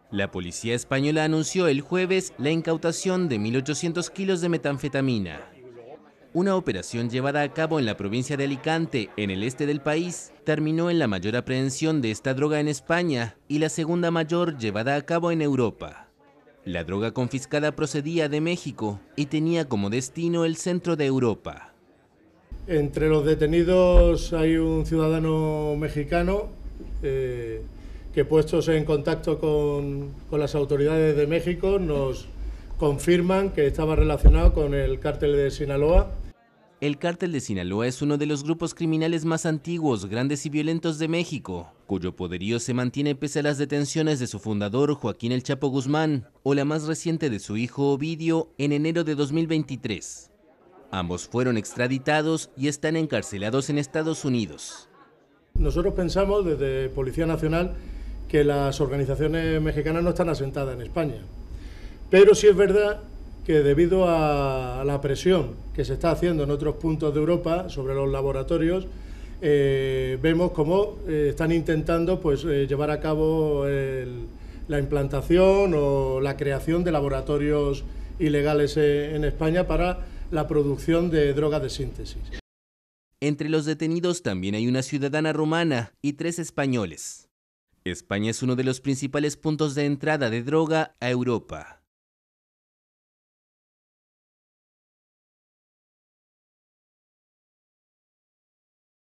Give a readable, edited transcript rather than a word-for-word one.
La policía española anunció el jueves la incautación de 1.800 kilos de metanfetamina. Una operación llevada a cabo en la provincia de Alicante, en el este del país, terminó en la mayor aprehensión de esta droga en España y la segunda mayor llevada a cabo en Europa. La droga confiscada procedía de México y tenía como destino el centro de Europa. Entre los detenidos hay un ciudadano mexicano que, puestos en contacto con las autoridades de México, nos confirman que estaba relacionado con el cártel de Sinaloa. El cártel de Sinaloa es uno de los grupos criminales más antiguos, grandes y violentos de México, cuyo poderío se mantiene pese a las detenciones de su fundador, Joaquín El Chapo Guzmán, o la más reciente de su hijo Ovidio, en enero de 2023. Ambos fueron extraditados y están encarcelados en Estados Unidos. Nosotros pensamos desde Policía Nacional que las organizaciones mexicanas no están asentadas en España, pero sí es verdad que debido a la presión que se está haciendo en otros puntos de Europa sobre los laboratorios, vemos cómo están intentando llevar a cabo la implantación o la creación de laboratorios ilegales en España para la producción de drogas de síntesis. Entre los detenidos también hay una ciudadana rumana y 3 españoles. España es uno de los principales puntos de entrada de droga a Europa.